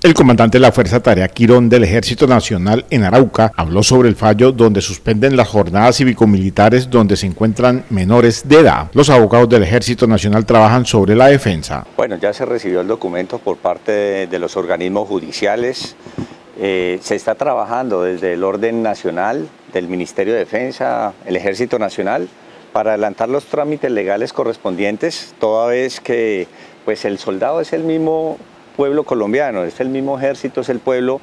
El comandante de la Fuerza Tarea Quirón del Ejército Nacional en Arauca habló sobre el fallo donde suspenden las jornadas cívico-militares donde se encuentran menores de edad. Los abogados del Ejército Nacional trabajan sobre la defensa. Bueno, ya se recibió el documento por parte de los organismos judiciales. Se está trabajando desde el orden nacional, del Ministerio de Defensa, el Ejército Nacional, para adelantar los trámites legales correspondientes, toda vez que pues, el soldado es el mismo pueblo colombiano, es el mismo ejército, es el pueblo,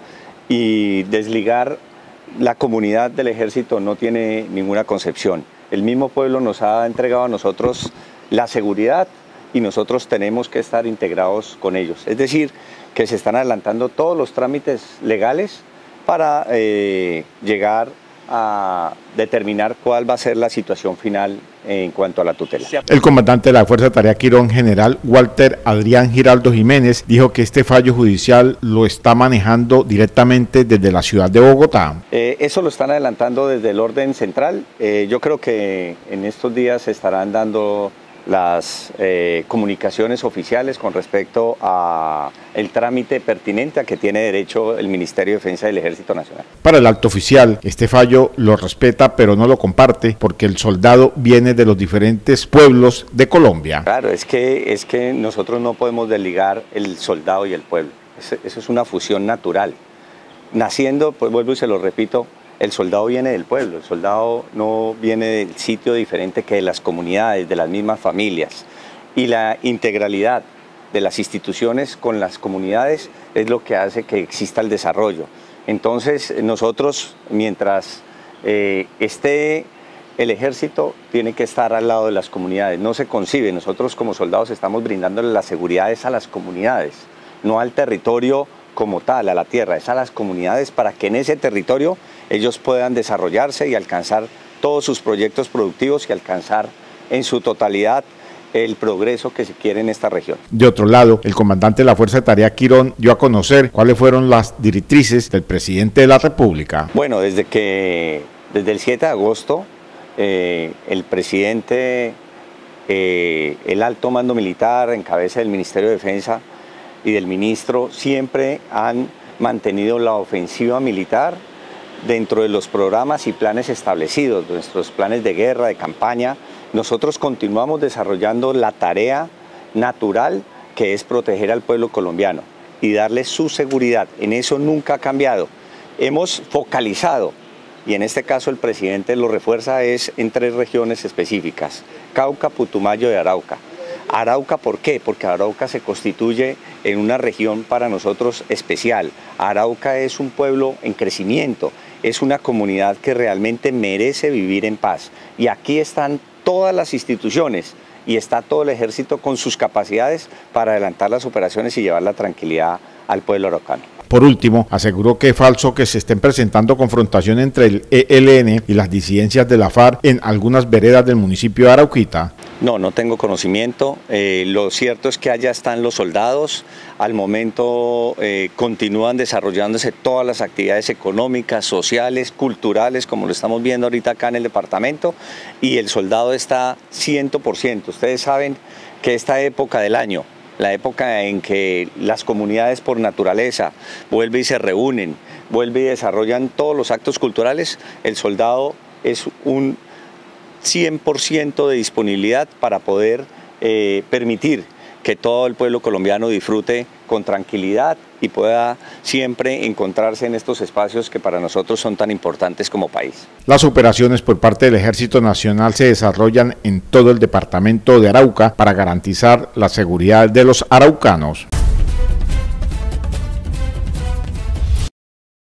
y desligar la comunidad del ejército no tiene ninguna concepción. El mismo pueblo nos ha entregado a nosotros la seguridad y nosotros tenemos que estar integrados con ellos. Es decir, que se están adelantando todos los trámites legales para llegar a determinar cuál va a ser la situación final en cuanto a la tutela. El comandante de la Fuerza Tarea Quirón, general Walter Adrián Giraldo Jiménez, dijo que este fallo judicial lo está manejando directamente desde la ciudad de Bogotá. Eso lo están adelantando desde el orden central. Yo creo que en estos días se estarán dando las comunicaciones oficiales con respecto a el trámite pertinente a que tiene derecho el Ministerio de Defensa del Ejército Nacional. Para el alto oficial, este fallo lo respeta pero no lo comparte porque el soldado viene de los diferentes pueblos de Colombia. Claro, es que nosotros no podemos desligar el soldado y el pueblo. Eso es una fusión natural. Naciendo, pues vuelvo y se lo repito, el soldado viene del pueblo, el soldado no viene del sitio diferente que de las comunidades, de las mismas familias. Y la integralidad de las instituciones con las comunidades es lo que hace que exista el desarrollo. Entonces nosotros, mientras esté el ejército, tiene que estar al lado de las comunidades. No se concibe, nosotros como soldados estamos brindándole las seguridades a las comunidades, no al territorio como tal, a la tierra, es a las comunidades para que en ese territorio ellos puedan desarrollarse y alcanzar todos sus proyectos productivos y alcanzar en su totalidad el progreso que se quiere en esta región. De otro lado, el comandante de la Fuerza Tarea Quirón dio a conocer cuáles fueron las directrices del presidente de la República. Bueno, desde el 7 de agosto, el presidente, el alto mando militar en cabeza del Ministerio de Defensa y del ministro siempre han mantenido la ofensiva militar dentro de los programas y planes establecidos, nuestros planes de guerra, de campaña. Nosotros continuamos desarrollando la tarea natural que es proteger al pueblo colombiano y darle su seguridad. En eso nunca ha cambiado. Hemos focalizado, y en este caso el presidente lo refuerza, es en 3 regiones específicas: Cauca, Putumayo y Arauca. Arauca, ¿por qué? Porque Arauca se constituye en una región para nosotros especial. Arauca es un pueblo en crecimiento, es una comunidad que realmente merece vivir en paz. Y aquí están todas las instituciones y está todo el ejército con sus capacidades para adelantar las operaciones y llevar la tranquilidad al pueblo araucano. Por último, aseguró que es falso que se estén presentando confrontación entre el ELN y las disidencias de la FARC en algunas veredas del municipio de Arauquita. No tengo conocimiento. Lo cierto es que allá están los soldados. Al momento continúan desarrollándose todas las actividades económicas, sociales, culturales, como lo estamos viendo ahorita acá en el departamento, y el soldado está 100%. Ustedes saben que esta época del año, la época en que las comunidades por naturaleza vuelven y se reúnen, vuelven y desarrollan todos los actos culturales, el soldado es un 100% de disponibilidad para poder permitir que todo el pueblo colombiano disfrute con tranquilidad y pueda siempre encontrarse en estos espacios que para nosotros son tan importantes como país. Las operaciones por parte del Ejército Nacional se desarrollan en todo el departamento de Arauca para garantizar la seguridad de los araucanos.